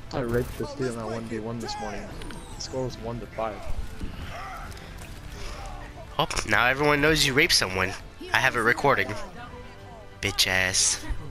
I raped the student at 1v1 this morning. The score was 1-5. Oh, now everyone knows you raped someone. I have it recording. Bitch ass.